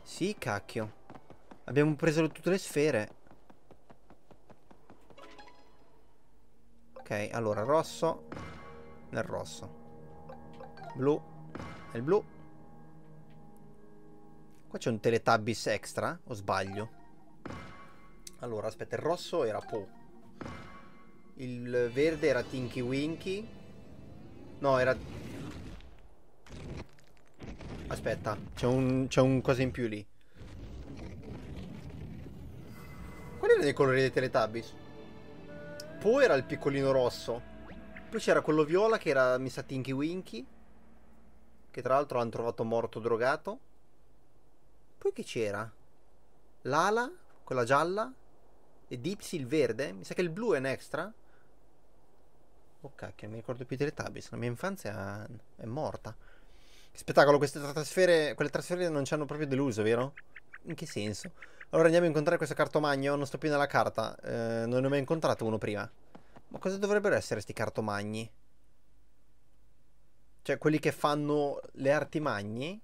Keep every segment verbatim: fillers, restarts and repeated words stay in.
Sì, cacchio. Abbiamo preso tutte le sfere. Ok, allora rosso. Nel rosso. Blu. Nel blu. Qua c'è un Teletubbies extra, o sbaglio? Allora, aspetta, il rosso era Po. Il verde era Tinky Winky. No, era... Aspetta, c'è un, c'è un cosa in più lì. Quali erano i colori dei Teletubbies? Po era il piccolino rosso. Poi c'era quello viola che era, mi sa, Tinky Winky. Che tra l'altro l'hanno trovato morto drogato. Poi che c'era? Lala, quella gialla. E Dipsy il verde. Mi sa che il blu è un extra. Oh cacchio, non mi ricordo più i Teletubbies. La mia infanzia è morta. Che spettacolo, queste trasfere. Quelle trasfere non ci hanno proprio deluso, vero? In che senso? Allora andiamo a incontrare questo cartomagno. Non sto più nella carta. Eh, non ne ho mai incontrato uno prima. Ma cosa dovrebbero essere sti cartomagni? Cioè, quelli che fanno le artimagne?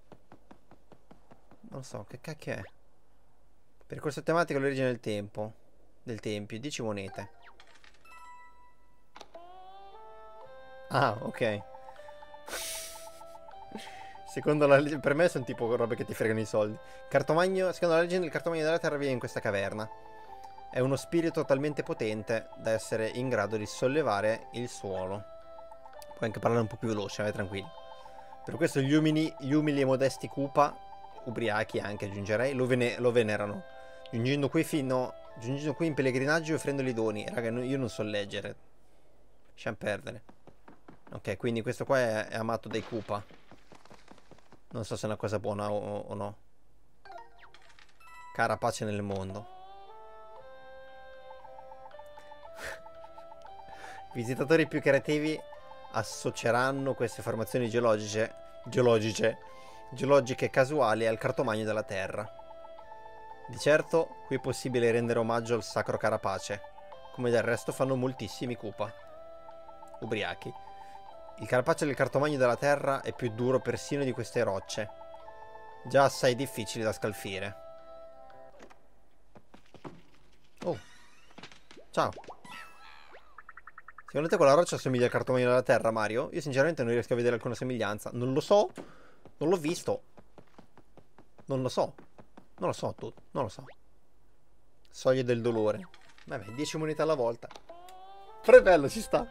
Non so, che cacchio è? Percorso tematico all'origine del tempo. Del tempio, dieci monete. Ah, ok. Secondo la legge, per me sono tipo robe che ti fregano i soldi. Cartomagno, secondo la legge, il cartomagno della terra vive in questa caverna. È uno spirito talmente potente da essere in grado di sollevare il suolo. Puoi anche parlare un po' più veloce, vai tranquillo. Per questo gli umili, gli umili e modesti Koopa, ubriachi anche aggiungerei, lo, vene, lo venerano. Giungendo qui fino. Giungendo qui in pellegrinaggio e offrendogli doni. Raga, io non so leggere. Lasciamo perdere. Ok, quindi questo qua è, è amato dai Koopa. Non so se è una cosa buona o, o no. Cara pace nel mondo. Visitatori più creativi associeranno queste formazioni geologiche, geologiche, geologiche casuali al cartomagno della Terra. Di certo, qui è possibile rendere omaggio al sacro carapace, come del resto fanno moltissimi Koopa. Ubriachi. Il carapace del cartomagno della Terra è più duro persino di queste rocce, già assai difficili da scalfire. Oh, ciao. Secondo te quella roccia assomiglia al cartomagno della Terra, Mario? Io sinceramente non riesco a vedere alcuna somiglianza. Non lo so. Non l'ho visto. Non lo so. Non lo so, tu. Non lo so. Soglie del dolore. Vabbè, dieci monete alla volta. Però è bello, ci sta.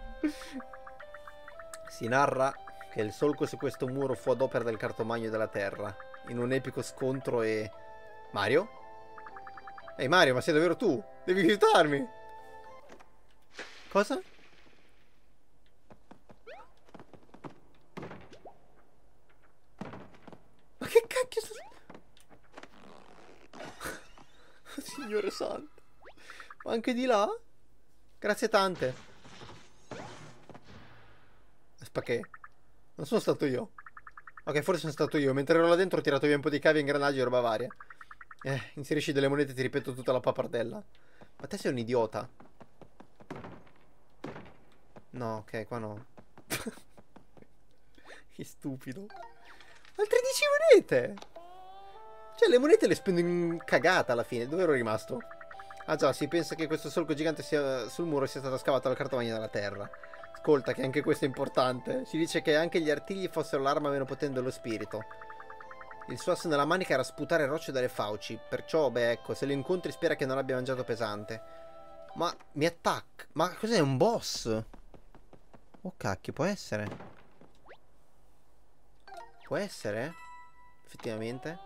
Si narra che il solco su questo muro fu ad opera del cartomagno della Terra, in un epico scontro e... Mario? Ehi Mario, ma sei davvero tu? Devi aiutarmi! Cosa? Ma che cacchio sta... Signore santo. Ma anche di là? Grazie tante. Aspetta che... Non sono stato io. Ok, forse sono stato io. Mentre ero là dentro ho tirato via un po' di cavi, ingranaggi e roba varia. Eh, inserisci delle monete e ti ripeto tutta la pappardella. Ma te sei un idiota. No, ok, qua no. Che stupido. Altre dieci monete! Cioè, le monete le spendo in cagata alla fine. Dove ero rimasto? Ah già, si pensa che questo solco gigante sia sul muro sia stato scavato dal cartomagno della terra. Ascolta, che anche questo è importante. Si dice che anche gli artigli fossero l'arma meno potente dello spirito. Il suo asso nella manica era sputare rocce dalle fauci. Perciò, beh, ecco, se lo incontri spera che non abbia mangiato pesante. Ma mi attacca. Ma cos'è, un boss? Oh cacchio, può essere? Può essere? Effettivamente.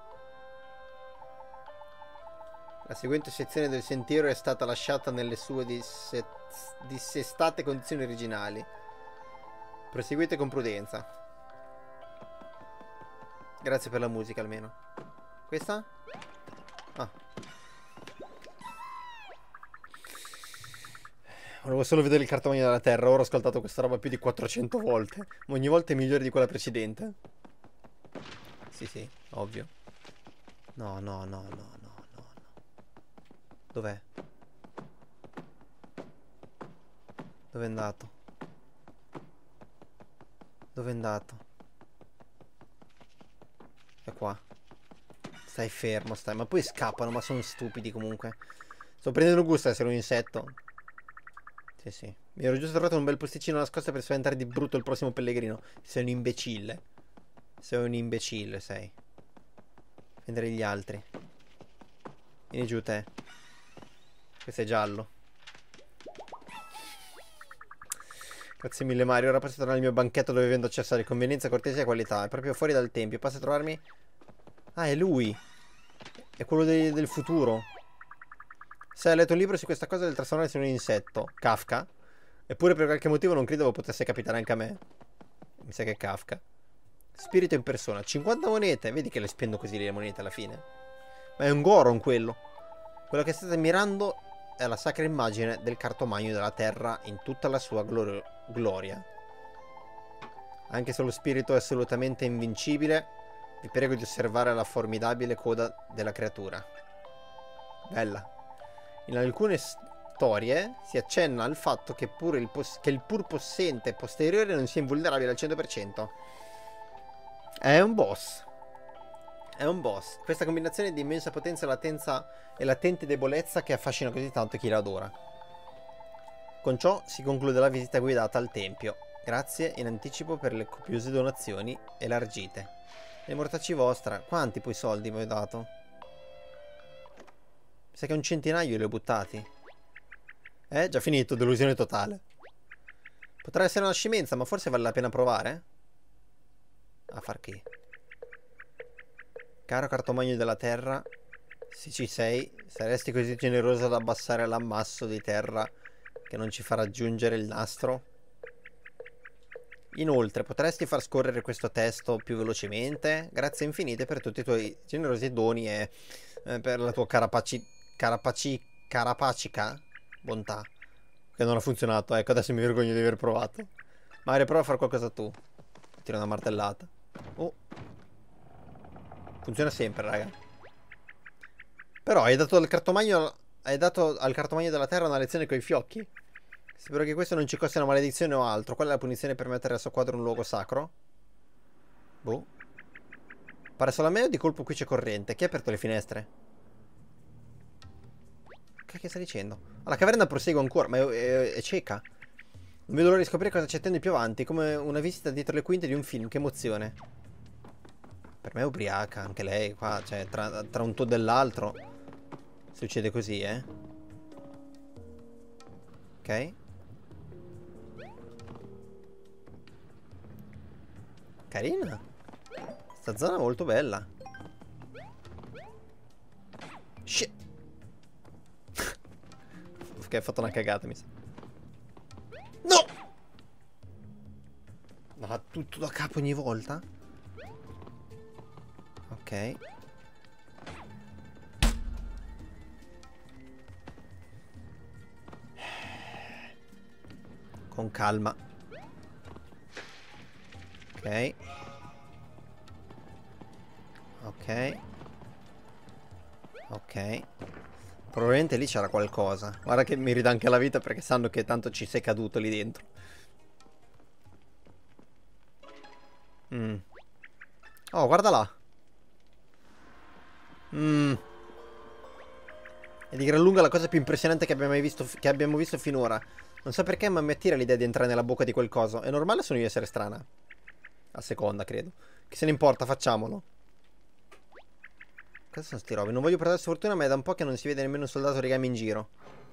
La seguente sezione del sentiero è stata lasciata nelle sue disse dissestate condizioni originali. Proseguite con prudenza. Grazie per la musica almeno. Questa? Ah. Volevo solo vedere il cartomagno della terra. Ora ho ascoltato questa roba più di quattrocento volte. Ma ogni volta è migliore di quella precedente. Sì, sì, ovvio. No, no, no, no, no, no, no. Dov'è? Dove è andato? Dove è andato? È qua. Stai fermo, stai. Ma poi scappano, ma sono stupidi comunque. Sto prendendo gusto a essere un insetto. Sì, sì. Mi ero giusto trovato un bel posticino nascosto per spaventare di brutto il prossimo pellegrino. Sei un imbecille. Sei un imbecille, sei. Prendere gli altri. Vieni giù te. Questo è giallo. Grazie mille Mario. Ora posso tornare al mio banchetto dove vendo accessori. Convenienza, cortesia e qualità. È proprio fuori dal tempio. Passa a trovarmi... Ah, è lui. È quello de del futuro. Se hai letto un libro su questa cosa del trasformarsi in un insetto, Kafka. Eppure per qualche motivo non credevo potesse capitare anche a me. Mi sa che è Kafka. Spirito in persona, cinquanta monete. Vedi che le spendo così le monete alla fine. Ma è un Goron quello. Quello che state mirando è la sacra immagine del cartomagno della terra in tutta la sua glor gloria. Anche se lo spirito è assolutamente invincibile, vi prego di osservare la formidabile coda della creatura. Bella. In alcune storie si accenna al fatto che, pure il, che il pur possente posteriore non sia invulnerabile al cento per cento. È un boss. È un boss. Questa combinazione di immensa potenza, latenza e latente debolezza che affascina così tanto chi la adora. Con ciò si conclude la visita guidata al tempio. Grazie in anticipo per le copiose donazioni elargite. E mortacci vostra, quanti poi soldi mi hai dato? Sa che un centinaio li ho buttati. Eh, già finito, delusione totale. Potrà essere una scemenza, ma forse vale la pena provare? A far che? Caro cartomagno della terra, se ci sei, saresti così generoso da abbassare l'ammasso di terra che non ci fa raggiungere il nastro? Inoltre, potresti far scorrere questo testo più velocemente? Grazie infinite per tutti i tuoi generosi doni e eh, per la tua carapaci... carapaci... carapacica bontà. Che non ha funzionato, ecco, adesso mi vergogno di aver provato. Mario, prova a fare qualcosa tu. Tira una martellata. Oh. Funziona sempre, raga. Però hai dato al cartomagno... Hai dato al cartomagno della terra una lezione coi fiocchi. Spero che questo non ci costi una maledizione o altro. Qual è la punizione per mettere al suo quadro un luogo sacro? Boh. Pare solo a me o di colpo qui c'è corrente? Chi ha aperto le finestre? Che cacchio sta dicendo? Ah, la caverna prosegue ancora, ma è, è, è cieca. Non vedo l'ora di scoprire cosa c'è attende più avanti. Come una visita dietro le quinte di un film. Che emozione. Per me è ubriaca, anche lei qua. Cioè, tra, tra un Toad e l'altro succede così, eh. Ok. Carina. Sta zona è molto bella. Shit. Ok, ho fatto una cagata, mi sa. No! Ma tutto da capo ogni volta? Ok. Con calma. Ok. Ok. Ok. Probabilmente lì c'era qualcosa. Guarda che mi ridà anche la vita perché sanno che tanto ci sei caduto lì dentro. Mm. Oh, guarda là. Mm. È di gran lunga la cosa più impressionante che abbiamo mai visto, che abbiamo visto finora. Non so perché, ma mi attira l'idea di entrare nella bocca di quel coso. È normale o sono io a essere strana? A seconda, credo. Che se ne importa, facciamolo. Cosa sono sti robe? Non voglio portare sfortuna, ma è da un po' che non si vede nemmeno un soldato origami in giro.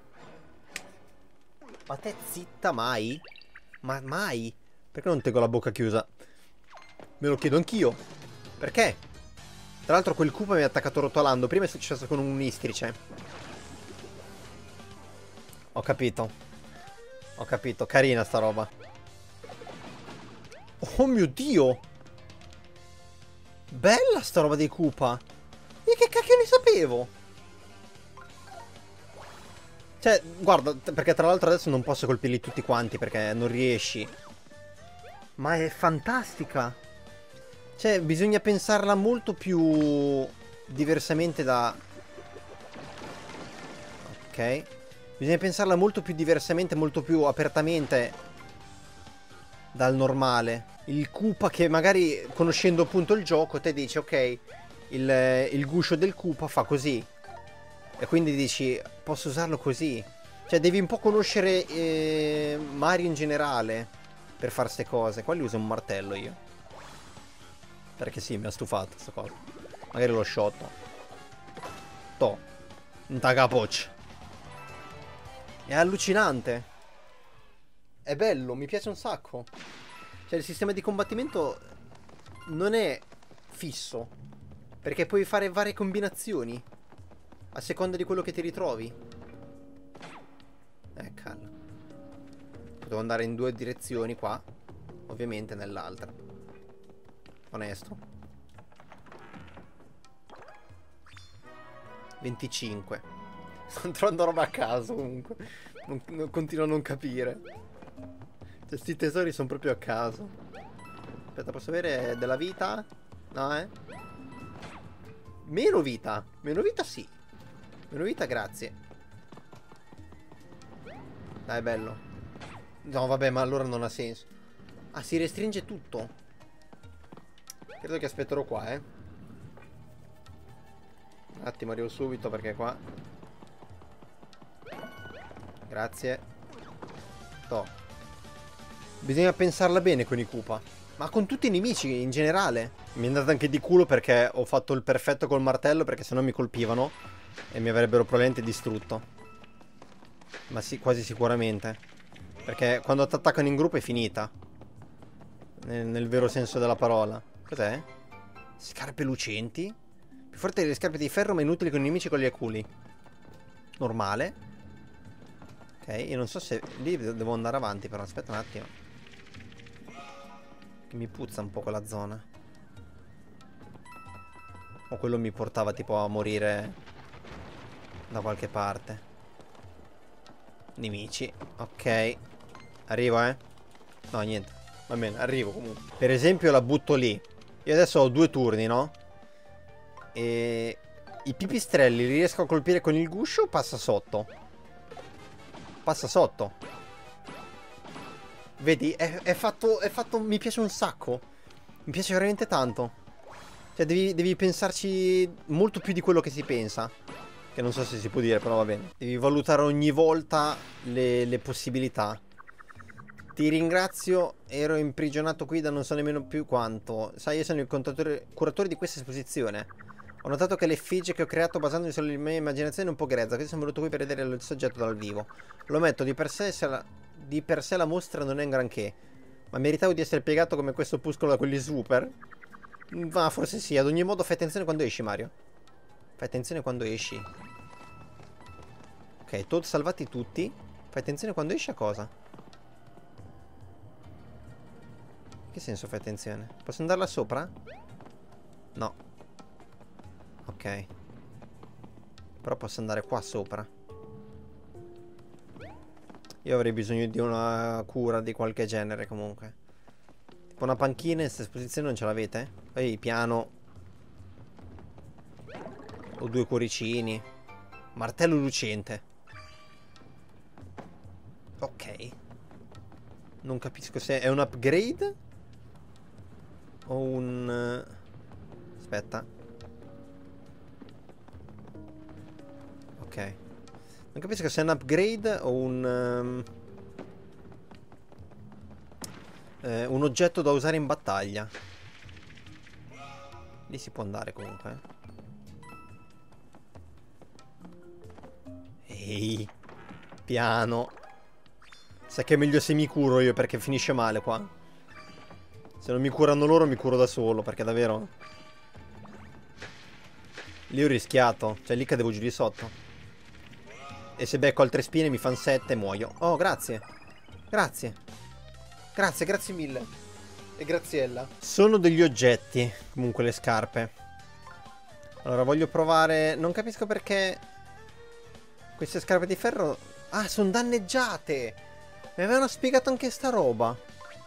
Ma te zitta mai? Ma mai? Perché non tengo la bocca chiusa? Me lo chiedo anch'io. Perché? Tra l'altro quel Koopa mi ha attaccato rotolando. Prima è successo con un istrice. Ho capito. Ho capito, carina sta roba. Oh mio Dio! Bella sta roba dei Koopa. E che cacchio ne sapevo? Cioè, guarda, perché tra l'altro adesso non posso colpirli tutti quanti perché non riesci. Ma è fantastica. Cioè, bisogna pensarla molto più diversamente da... Ok. Bisogna pensarla molto più diversamente, molto più apertamente dal normale. Il Koopa che magari, conoscendo appunto il gioco, te dice, ok, il, il guscio del Koopa fa così. E quindi dici, posso usarlo così. Cioè devi un po' conoscere eh, Mario in generale per fare ste cose. Qua gli uso un martello io. Perché sì, mi ha stufato sta cosa. Magari l'ho sciotto. To. Un tagapoc. È allucinante. È bello, mi piace un sacco. Cioè il sistema di combattimento non è fisso, perché puoi fare varie combinazioni a seconda di quello che ti ritrovi. Eh, calma. Potevo andare in due direzioni qua, ovviamente nell'altra. Onesto. venticinque. Sto trovando roba a caso comunque. Non, non, continuo a non capire. Cioè, sti tesori sono proprio a caso. Aspetta, posso avere della vita? No, eh? Meno vita. Meno vita sì. Meno vita grazie. Dai, bello. No, vabbè, ma allora non ha senso. Ah, si restringe tutto. Credo che aspetterò qua, eh. Un attimo, arrivo subito perché qua. Grazie. Toh. Bisogna pensarla bene con i Koopa. Ma con tutti i nemici in generale. Mi è andato anche di culo perché ho fatto il perfetto col martello, perché sennò mi colpivano e mi avrebbero probabilmente distrutto. Ma sì, quasi sicuramente. Perché quando ti attaccano in gruppo è finita. Nel, nel vero senso della parola. Cos'è? Scarpe lucenti? Più forte delle scarpe di ferro ma inutili con i nemici con gli aculi. Normale. Ok, io non so se lì devo andare avanti, però aspetta un attimo. Che mi puzza un po' quella zona. O quello mi portava tipo a morire da qualche parte. Nemici. Ok. Arrivo, eh. No, niente. Va bene, arrivo comunque. Per esempio la butto lì. Io adesso ho due turni, no? E i pipistrelli li riesco a colpire con il guscio o passa sotto? Passa sotto. Vedi? È, è fatto, è fatto... Mi piace un sacco. Mi piace veramente tanto. Cioè devi, devi pensarci molto più di quello che si pensa. Che non so se si può dire, però va bene. Devi valutare ogni volta le, le possibilità. Ti ringrazio, ero imprigionato qui da non so nemmeno più quanto. Sai, io sono il curatore di questa esposizione. Ho notato che l'effigie che ho creato basandomi sulla mia immaginazione è un po' grezza. Quindi sono venuto qui per vedere il soggetto dal vivo. Lo ammetto, di per sé, se la, di per sé la mostra non è un granché. Ma meritavo di essere piegato come questo opuscolo da quelli super? Ma forse sì, ad ogni modo fai attenzione quando esci, Mario. Fai attenzione quando esci. Ok, Toad salvati tutti. Fai attenzione quando esci a cosa? Che senso fai attenzione? Posso andare là sopra? No. Ok. Però posso andare qua sopra. Io avrei bisogno di una cura di qualche genere comunque. Tipo una panchina in questa esposizione non ce l'avete? Ehi, piano. O due cuoricini. Martello lucente. Ok. Non capisco se è un upgrade o un... Aspetta. Ok. Non capisco se è un upgrade o un... Um... Eh, un oggetto da usare in battaglia. Lì si può andare comunque. Ehi. Piano. Sai che è meglio se mi curo io, perché finisce male qua. Se non mi curano loro mi curo da solo, perché davvero... Lì ho rischiato. Cioè lì cadevo giù di sotto. E se becco altre spine mi fanno sette e muoio. Oh, grazie. Grazie. Grazie, grazie mille. E graziella. Sono degli oggetti, comunque le scarpe. Allora voglio provare... Non capisco perché... Queste scarpe di ferro... Ah, sono danneggiate! Mi avevano spiegato anche sta roba.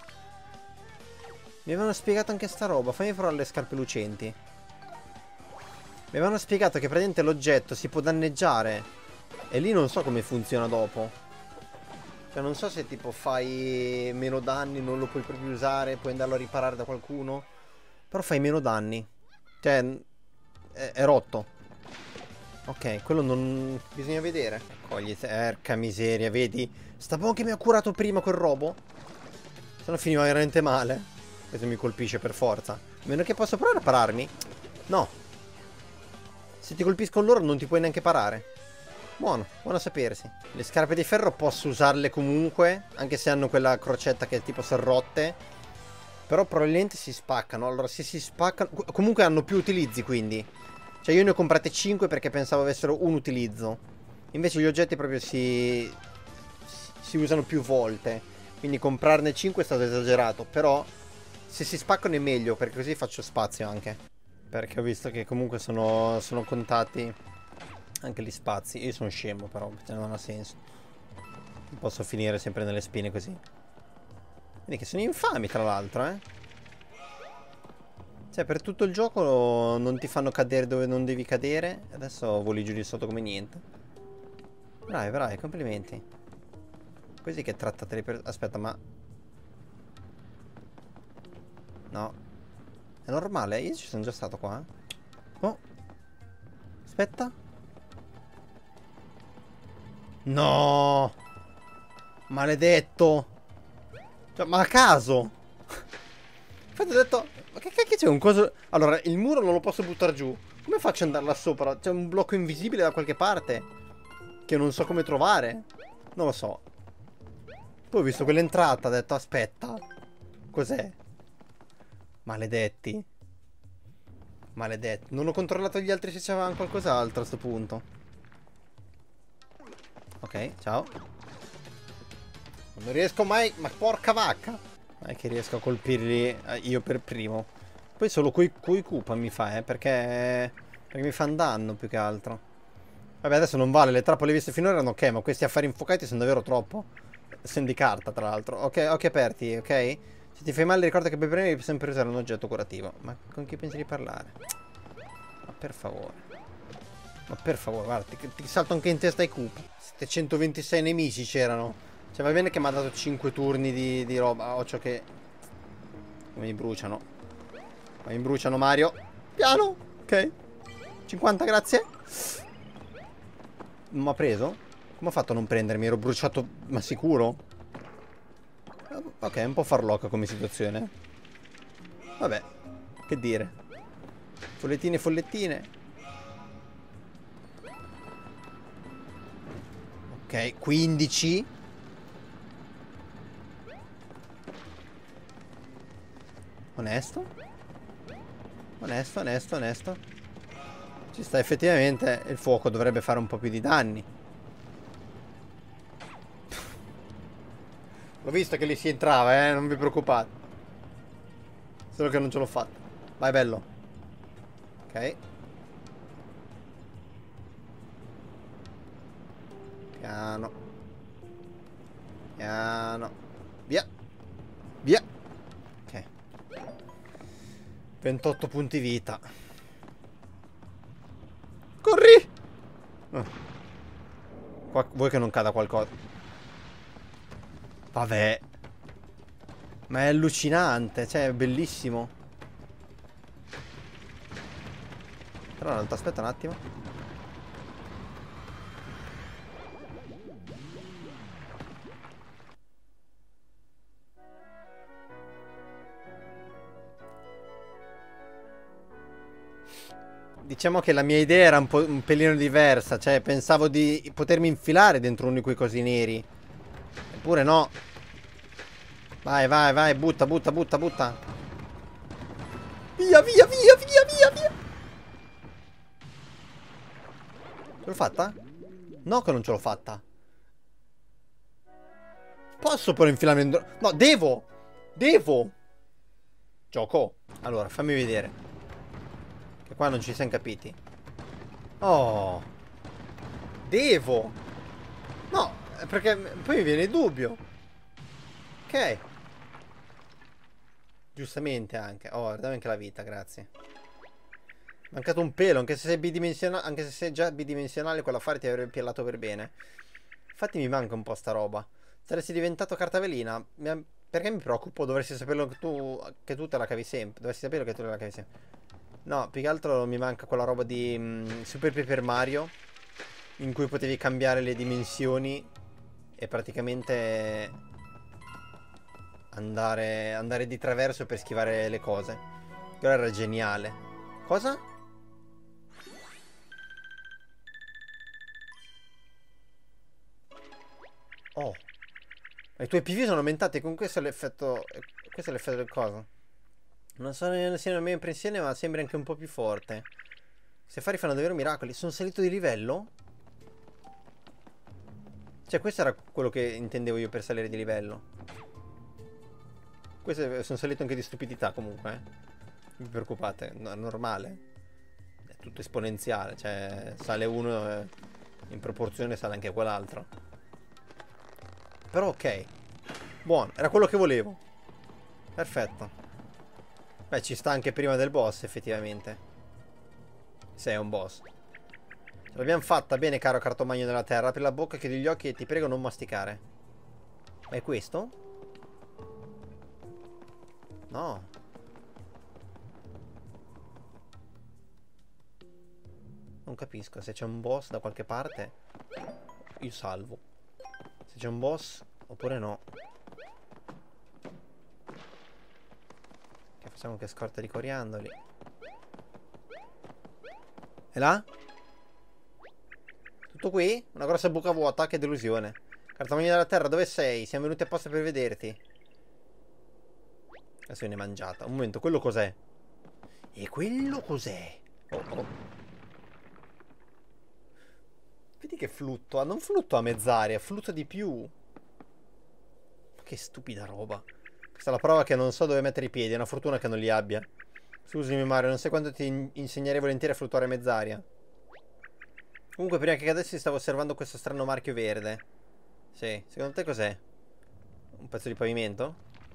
Mi avevano spiegato anche sta roba. Fammi provare le scarpe lucenti. Mi avevano spiegato che praticamente l'oggetto si può danneggiare. E lì non so come funziona dopo. Cioè non so se tipo fai meno danni, non lo puoi proprio usare, puoi andarlo a riparare da qualcuno. Però fai meno danni. Cioè è, è rotto. Ok, quello non... bisogna vedere. Cogli, erca miseria, vedi? Stavo che mi ha curato prima quel robo. Se no finiva veramente male. Questo mi colpisce per forza. A meno che posso provare a pararmi. No. Se ti colpiscono loro non ti puoi neanche parare. Buono, buono a sapersi. Le scarpe di ferro posso usarle comunque, anche se hanno quella crocetta che è tipo serrotte. Però probabilmente si spaccano. Allora se si spaccano... Comunque hanno più utilizzi quindi. Cioè io ne ho comprate cinque perché pensavo avessero un utilizzo. Invece gli oggetti proprio si... si usano più volte. Quindi comprarne cinque è stato esagerato. Però se si spaccano è meglio, perché così faccio spazio anche. Perché ho visto che comunque sono, sono contati anche gli spazi. Io sono scemo però, cioè non ha senso. Non posso finire sempre nelle spine così. Vedi che sono infami tra l'altro, eh. Cioè per tutto il gioco non ti fanno cadere dove non devi cadere. Adesso voli giù di sotto come niente. Bravi, bravi, complimenti. Così che trattate le persone. Aspetta, ma... No. È normale? Io ci sono già stato qua. Oh. Aspetta. No. Maledetto. Cioè, ma a caso. Infatti ho detto... Ma che cacchio c'è un coso... Allora, il muro non lo posso buttare giù. Come faccio ad andare là sopra? C'è un blocco invisibile da qualche parte che non so come trovare. Non lo so. Poi ho visto quell'entrata, ho detto aspetta. Cos'è? Maledetti. Maledetti. Non ho controllato gli altri se c'avevano qualcos'altro a sto punto. Ok, ciao. Non riesco mai... Ma porca vacca. Non è che riesco a colpirli io per primo. Poi solo coi, coi Koopa mi fa, eh. Perché... Perché mi fanno danno più che altro. Vabbè, adesso non vale. Le trappole viste finora erano ok. Ma questi affari infuocati sono davvero troppo. Sono di carta, tra l'altro. Ok, occhi aperti, ok? Se ti fai male ricorda che per prima devi sempre usare un oggetto curativo. Ma con chi pensi di parlare? Ma per favore. Ma per favore, guarda, ti, ti salto anche in testa i Koopa. settecentoventisei nemici c'erano. Cioè va bene che mi ha dato cinque turni di, di roba. Occhio che... Mi bruciano. Mi bruciano, Mario. Piano. Ok. cinquanta, grazie. Non mi ha preso? Come ho fatto a non prendermi? Ero bruciato, ma sicuro? Ok, è un po' farlocca come situazione. Vabbè, che dire. Follettine, follettine. Ok, quindici. Onesto. Onesto, onesto, onesto. Ci sta effettivamente. Il fuoco dovrebbe fare un po' più di danni. L'ho visto che lì si entrava, eh, non vi preoccupate. Solo che non ce l'ho fatta. Vai, bello. Ok. Piano. Piano. Via. Via. Ok. ventotto punti vita. Corri! Oh. Qua, vuoi che non cada qualcosa? Vabbè. Ma è allucinante, cioè è bellissimo. Però in realtà aspetta un attimo. Diciamo che la mia idea era un po' un pelino diversa. Cioè pensavo di potermi infilare dentro uno di quei cosi neri. Eppure no. Vai, vai, vai, butta, butta, butta, butta. Via, via, via, via, via, via. Ce l'ho fatta? No che non ce l'ho fatta. Posso però infilarmi dentro... No, devo. Devo. Gioco. Allora, fammi vedere. Che qua non ci siamo capiti. Oh. Devo. No, perché poi mi viene il dubbio. Ok. Giustamente anche. Oh, dammi anche la vita, grazie. Mancato un pelo, anche se sei bidimensionale, anche se sei già bidimensionale, quell'affare ti avrebbe piallato per bene. Infatti mi manca un po' sta roba. Saresti diventato cartavelina. Perché mi preoccupo? Dovresti saperlo che tu, che tu te la cavi sempre. Dovresti saperlo che tu te la cavi sempre. No, più che altro mi manca quella roba di mm, Super Paper Mario, in cui potevi cambiare le dimensioni e praticamente andare, andare di traverso per schivare le cose. Quello era geniale. Cosa? Oh. I tuoi P V sono aumentati, con questo è l'effetto... Questo è l'effetto del coso. Non so se sia la mia impressione, ma sembra anche un po' più forte. Questi affari fanno davvero miracoli. Sono salito di livello? Cioè, questo era quello che intendevo io per salire di livello. Questo sono salito anche di stupidità comunque, eh. Non vi preoccupate, no, è normale. È tutto esponenziale, cioè sale uno e in proporzione sale anche quell'altro. Però ok. Buono, era quello che volevo. Perfetto. Beh, ci sta anche prima del boss, effettivamente. Se è un boss. Ce l'abbiamo fatta bene, caro cartomagno della terra. Apri la bocca, chiudi gli occhi e ti prego non masticare. Ma è questo? No. Non capisco. Se c'è un boss da qualche parte, io salvo. Se c'è un boss, oppure no. Che facciamo anche scorta di coriandoli. E là? Tutto qui? Una grossa buca vuota, che delusione. Cartomagno della terra, dove sei? Siamo venuti apposta per vederti. Adesso viene mangiata. Un momento, quello cos'è? E quello cos'è? Oh, oh. Vedi che fluttua? Non fluttua a mezz'aria, fluttua di più. Che stupida roba. Questa è la prova che non so dove mettere i piedi. È una fortuna che non li abbia. Scusami Mario, non sai quanto ti in insegnerei volentieri a fluttuare a mezz'aria. Comunque prima che cadessi stavo osservando questo strano marchio verde. Sì, secondo te cos'è? Un pezzo di pavimento?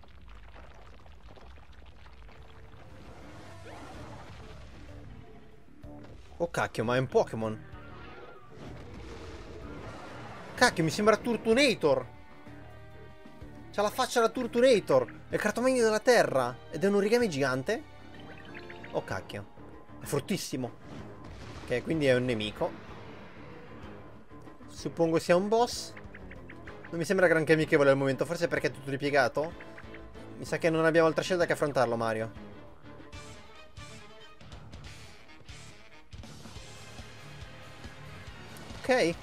Oh cacchio, ma è un Pokémon. Cacchio, mi sembra Turtonator. C'ha la faccia da Turtonator. È il cartomagno della terra. Ed è un origami gigante. Oh cacchio. È fortissimo. Ok, quindi è un nemico. Suppongo sia un boss. Non mi sembra granché amichevole al momento. Forse perché è tutto ripiegato. Mi sa che non abbiamo altra scelta che affrontarlo, Mario. Ok.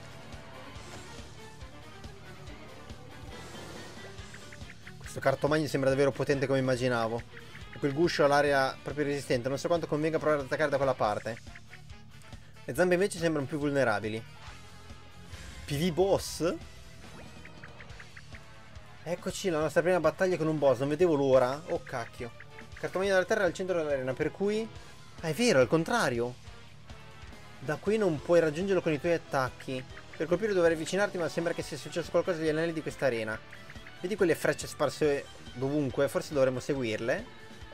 Questo cartomagno sembra davvero potente come immaginavo. Quel guscio all'aria proprio resistente. Non so quanto convenga provare ad attaccare da quella parte. Le zampe invece sembrano più vulnerabili. P V boss? Eccoci, la nostra prima battaglia con un boss. Non vedevo l'ora. Oh cacchio. Cartomagno della terra è al centro dell'arena, per cui... Ah, è vero, è il contrario. Da qui non puoi raggiungerlo con i tuoi attacchi. Per colpire dovrei avvicinarti, ma sembra che sia successo qualcosa agli anelli di questa arena. Vedi quelle frecce sparse dovunque? Forse dovremmo seguirle.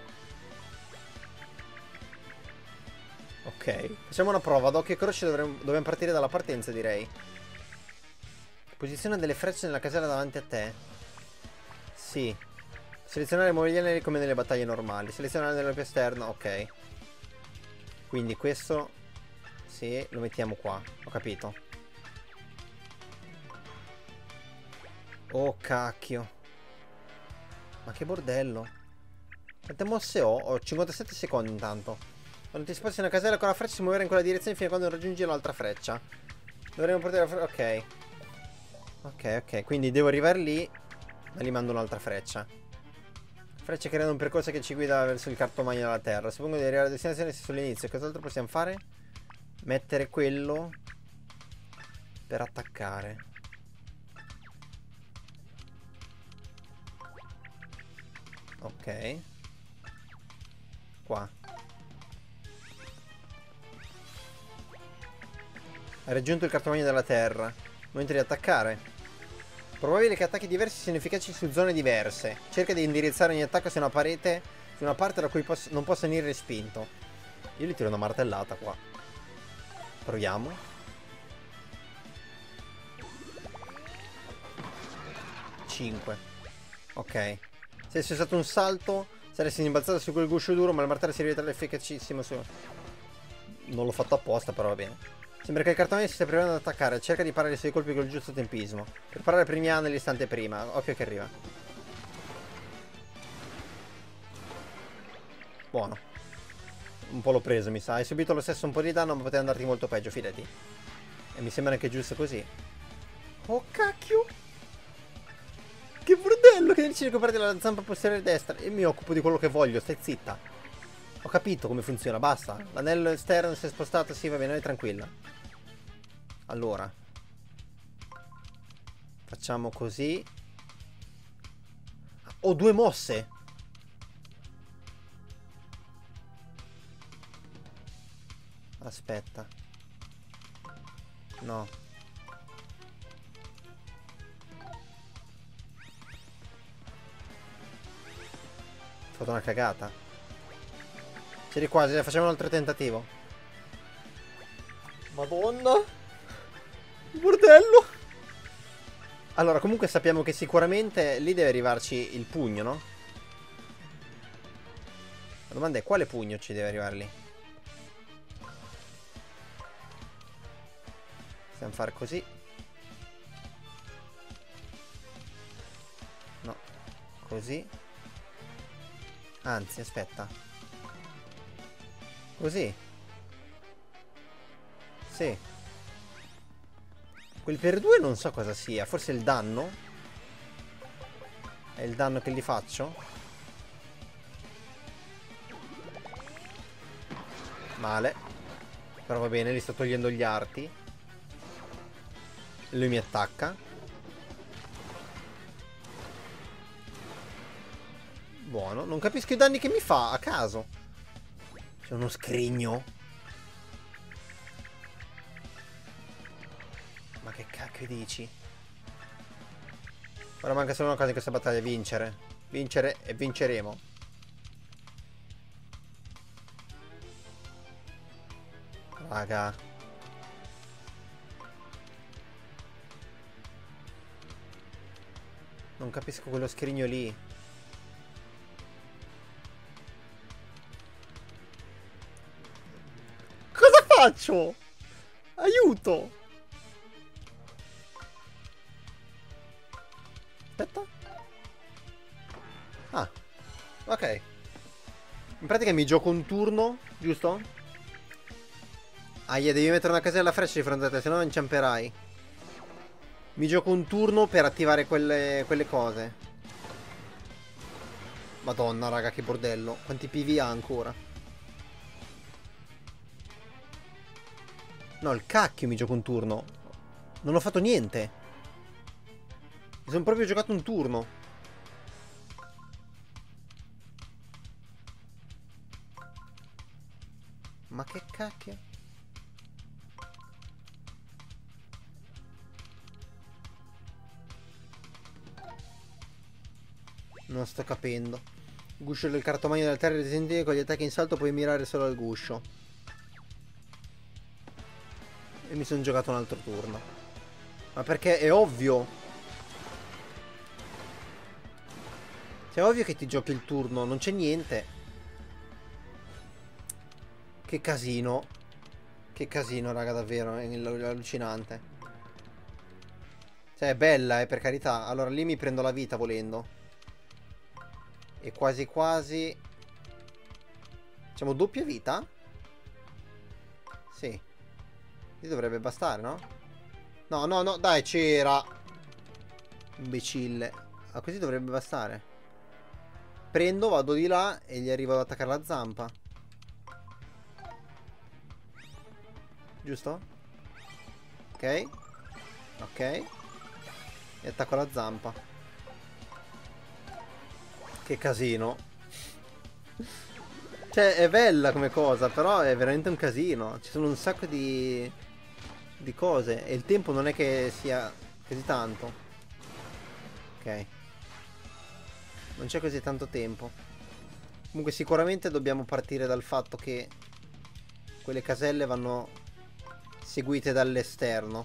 Ok, facciamo una prova. Ad occhio e croce dovremmo, dobbiamo partire dalla partenza, direi. Posiziona delle frecce nella casella davanti a te. Sì. Selezionare e muovere gli anelli come nelle battaglie normali. Selezionare l'anello più esterno, ok. Quindi questo... Sì, lo mettiamo qua. Ho capito. Oh cacchio. Ma che bordello. Quante mosse ho? Ho cinquantasette secondi intanto. Quando ti sposti una casella con la freccia si muovere in quella direzione fino a quando raggiungi l'altra freccia. Dovremmo portare la freccia. Ok. Ok, ok. Quindi devo arrivare lì. Ma gli mando un'altra freccia. Freccia creano un percorso che ci guida verso il cartomagno della terra. Suppongo di arrivare alla destinazione sull'inizio. Cos'altro possiamo fare? Mettere quello per attaccare. Ok. Qua. Hai raggiunto il cartomagno della terra. Momento di attaccare. Probabile che attacchi diversi siano efficaci su zone diverse. Cerca di indirizzare ogni attacco su una parete, su una parte da cui poss non possa venire respinto. Io gli tiro una martellata qua. Proviamo. cinque. Ok. Se c'è stato un salto, Saresti imbalzato su quel guscio duro, ma il martello si rivela efficacissimo su... Non l'ho fatto apposta, però va bene. Sembra che il cartone si stia provando ad attaccare. Cerca di parare i suoi colpi col giusto tempismo. Per parare primi A nell'istante prima. Occhio che arriva. Buono. Un po' l'ho preso, mi sa. Hai subito lo stesso un po' di danno, ma poteva andarti molto peggio, fidati. E mi sembra anche giusto così. Oh, cacchio! Che bordello che decide di comprare la zampa posteriore destra. E mi occupo di quello che voglio, stai zitta. Ho capito come funziona, basta. L'anello esterno si è spostato, sì, va bene, vai tranquilla. Allora. Facciamo così. Ho due mosse. Aspetta. No. Ho fatto una cagata. C'eri quasi, facciamo un altro tentativo. Madonna. Il bordello. Allora, comunque sappiamo che sicuramente lì deve arrivarci il pugno, no? La domanda è quale pugno ci deve arrivare lì? Possiamo fare così. No. Così. Anzi, aspetta. Così. Sì. Quel per due non so cosa sia. Forse il danno? È il danno che gli faccio? Male. Però va bene, gli sto togliendo gli arti. Lui mi attacca. Buono. Non capisco i danni che mi fa, a caso. C'è uno scrigno. Ma che cacchio dici? Ora manca solo una cosa in questa battaglia, vincere. Vincere e vinceremo. Raga. Non capisco quello scrigno lì. Cosa faccio? Aiuto! Aspetta. Ah. Ok. In pratica mi gioco un turno, giusto? Aia, devi mettere una casella freccia di fronte a te, se no inciamperai. Mi gioco un turno per attivare quelle, quelle cose. Madonna, raga, che bordello. Quanti P V ha ancora? No, il cacchio mi gioco un turno. Non ho fatto niente. Mi sono proprio giocato un turno. Ma che cacchio? Non sto capendo. Guscio del cartomagno della terra resistente, con gli attacchi in salto puoi mirare solo al guscio. E mi sono giocato un altro turno. Ma perché è ovvio. Cioè, è ovvio che ti giochi il turno, non c'è niente. Che casino. Che casino, raga, davvero, è allucinante. Cioè, è bella, eh, per carità. Allora, lì mi prendo la vita volendo. E quasi quasi... Facciamo doppia vita? Sì. Lì dovrebbe bastare, no? No, no, no, dai, c'era. Imbecille. Ah, così dovrebbe bastare. Prendo, vado di là e gli arrivo ad attaccare la zampa. Giusto? Ok. Ok. E attacco la zampa. Che casino. Cioè, è bella come cosa, però è veramente un casino. Ci sono un sacco di... di cose. E il tempo non è che sia così tanto. Ok. Non c'è così tanto tempo. Comunque sicuramente dobbiamo partire dal fatto che quelle caselle vanno seguite dall'esterno.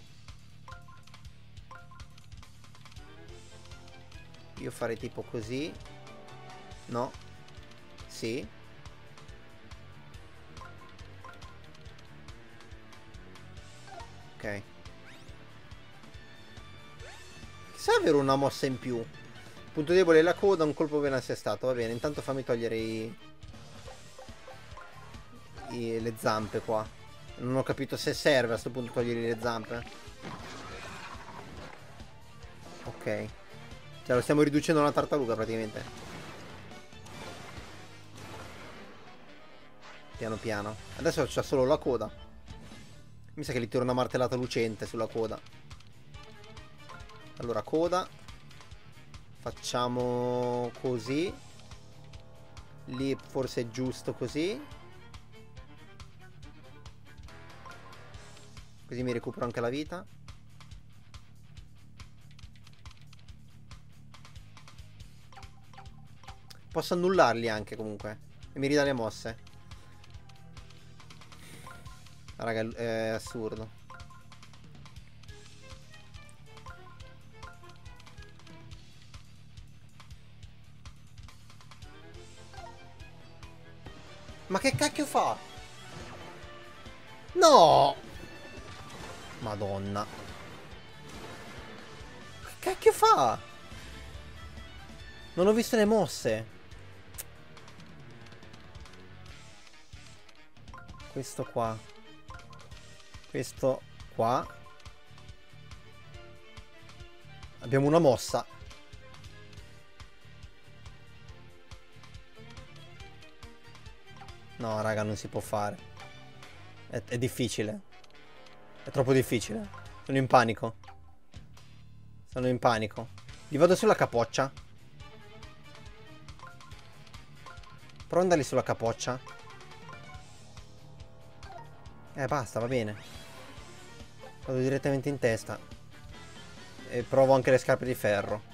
Io farei tipo così. No. Sì. Ok. Chissà avere una mossa in più. Punto debole la coda, un colpo ben assestato. Va bene, intanto fammi togliere i... i... le zampe qua. Non ho capito se serve a questo punto togliere le zampe. Ok. Cioè lo stiamo riducendo a una tartaruga praticamente. Piano piano. Adesso c'ha solo la coda. Mi sa che gli tiro una martellata lucente sulla coda. Allora, coda. Facciamo così. Lì forse è giusto così. Così mi recupero anche la vita. Posso annullarli anche comunque. E mi ridà le mosse. Raga, è assurdo. Ma che cacchio fa? No! Madonna. Che cacchio fa? Non ho visto le mosse. Questo qua. Questo qua. Abbiamo una mossa. No, raga, non si può fare. È, è difficile. È troppo difficile. Sono in panico. Sono in panico. Gli vado sulla capoccia. Prova ad andargli sulla capoccia. Eh, basta, va bene. Vado direttamente in testa. E provo anche le scarpe di ferro.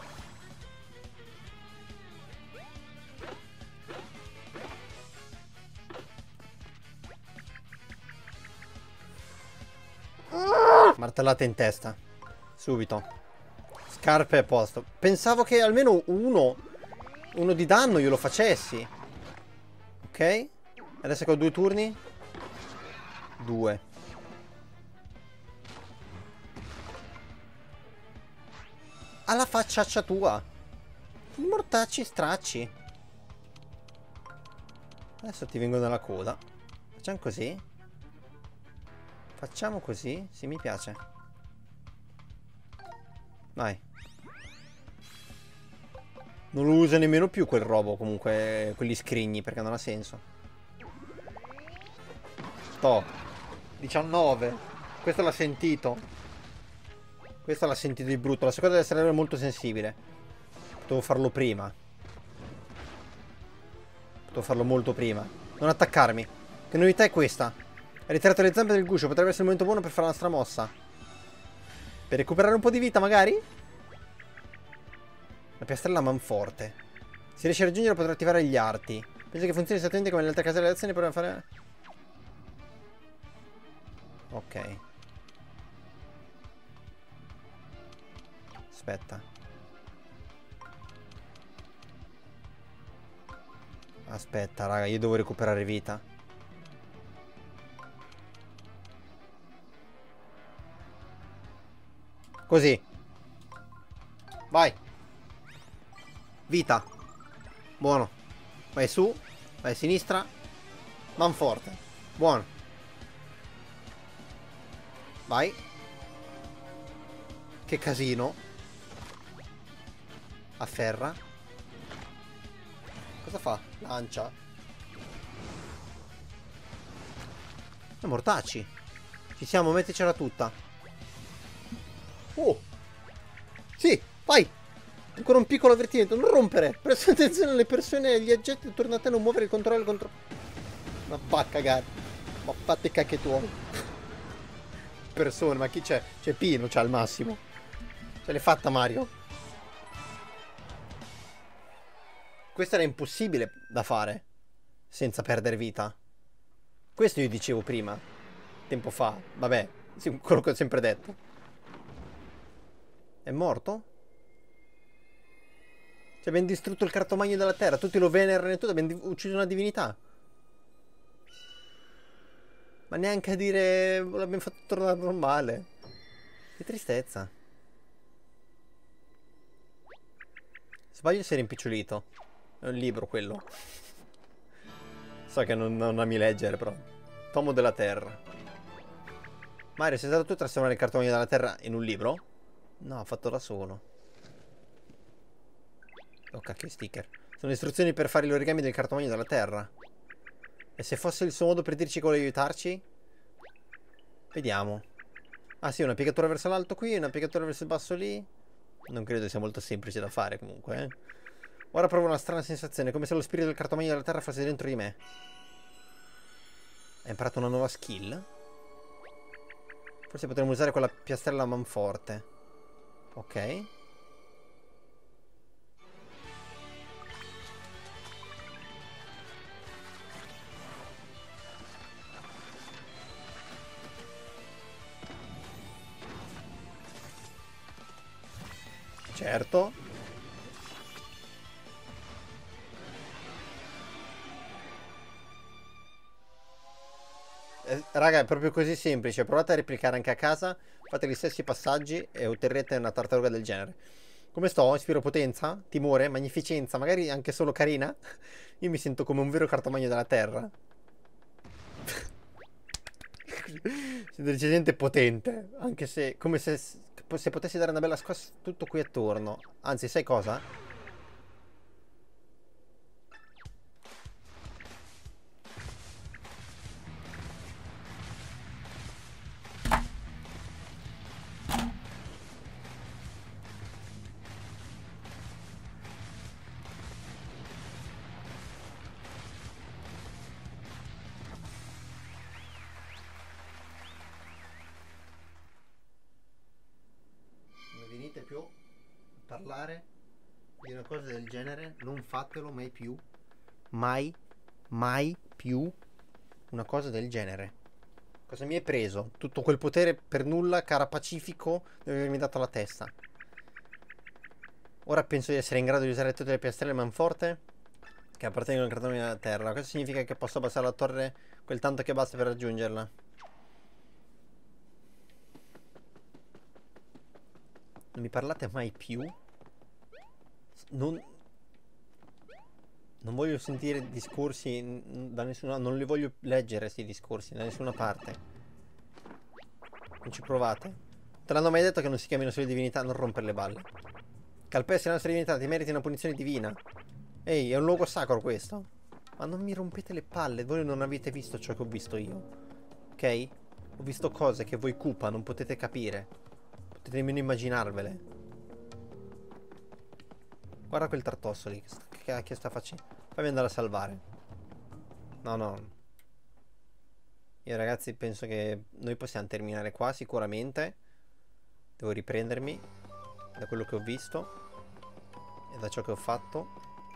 Martellate in testa. Subito. Scarpe a posto. Pensavo che almeno uno Uno di danno io lo facessi. Ok. Adesso che ho due turni. Due. Alla facciaccia tua. I mortacci stracci. Adesso ti vengo dalla coda. Facciamo così. Facciamo così. Sì, mi piace. Vai. Non lo usa nemmeno più quel robo, comunque, quegli scrigni, perché non ha senso. Sto. diciannove. Questo l'ha sentito. Questo l'ha sentito di brutto. La seconda deve essere molto sensibile. Potevo farlo prima. Potevo farlo molto prima. Non attaccarmi. Che novità è questa? Hai ritirato le zampe del guscio. Potrebbe essere il momento buono per fare la nostra mossa. Per recuperare un po' di vita, magari? La piastrella manforte. Se riesce a raggiungere potrà attivare gli arti. Penso che funzioni esattamente come nelle altre case delle azioni per fare... Ok. Aspetta. Aspetta, raga, io devo recuperare vita. Così. Vai. Vita. Buono. Vai su. Vai a sinistra. Manforte. Buono. Vai. Che casino. Afferra. Cosa fa? Lancia. E mortacci. Ci siamo, metticela tutta. Oh. Sì, vai. Ancora un piccolo avvertimento, non rompere. Presta attenzione alle persone e agli oggetti attorno a te, non muovere il controllo contro... Ma va a cagare. Ma fate cacche tuoi. Persone, ma chi c'è? C'è Pino, c'ha al massimo. Ce l'hai fatta Mario. Questo era impossibile da fare senza perdere vita. Questo io dicevo prima. Tempo fa. Vabbè, quello che ho sempre detto. È morto? Cioè, abbiamo distrutto il cartomagno della terra. Tutti lo venerano e tutto. Abbiamo ucciso una divinità. Ma neanche a dire l'abbiamo fatto tornare normale. Che tristezza. Sbaglio si è rimpicciolito. È un libro quello. So che non, non ami leggere, però. Tomo della terra. Mario, sei stato tu a trasformare il cartomagno della terra in un libro? No, ho fatto da solo. Oh cacchio, sticker. Sono istruzioni per fare gli origami del cartomagno della terra. E se fosse il suo modo per dirci come aiutarci? Vediamo. Ah sì, una piegatura verso l'alto qui, una piegatura verso il basso lì. Non credo sia molto semplice da fare comunque, eh. Ora provo una strana sensazione, come se lo spirito del cartomagno della terra fosse dentro di me. Hai imparato una nuova skill? Forse potremmo usare quella piastrella a manforte. Ok. Certo. Eh, raga, è proprio così semplice. Provate a replicare anche a casa. Fate gli stessi passaggi e otterrete una tartaruga del genere. Come sto? Ispiro potenza? Timore? Magnificenza? Magari anche solo carina? Io mi sento come un vero cartomagno della terra. Sei decisamente potente. Anche se... Come se... Se potessi dare una bella scossa tutto qui attorno. Anzi, sai cosa? Venite più a parlare di una cosa del genere, non fatelo mai più, mai, mai più una cosa del genere. Cosa mi hai preso? Tutto quel potere per nulla, cara Pacifico, devi avermi dato la testa. Ora penso di essere in grado di usare tutte le piastrelle manforte che appartengono al cartone della terra. Questo significa che posso abbassare la torre quel tanto che basta per raggiungerla. Non mi parlate mai più? Non... Non voglio sentire discorsi da nessuna... Non li voglio leggere, questi discorsi, da nessuna parte. Non ci provate. Te l'hanno mai detto che non si chiamino solo divinità? Non rompere le balle. Calpesti la nostra divinità, ti meriti una punizione divina. Ehi, è un luogo sacro questo. Ma non mi rompete le palle, voi non avete visto ciò che ho visto io. Ok? Ho visto cose che voi Koopa non potete capire. Potete nemmeno immaginarvele. Guarda quel tartosso lì. Che cacchio sta facendo? Fammi andare a salvare. No, no. Io ragazzi penso che noi possiamo terminare qua sicuramente. Devo riprendermi da quello che ho visto e da ciò che ho fatto.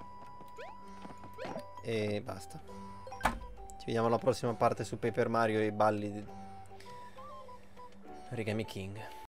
E basta. Ci vediamo alla prossima parte su Paper Mario e i balli di Origami King.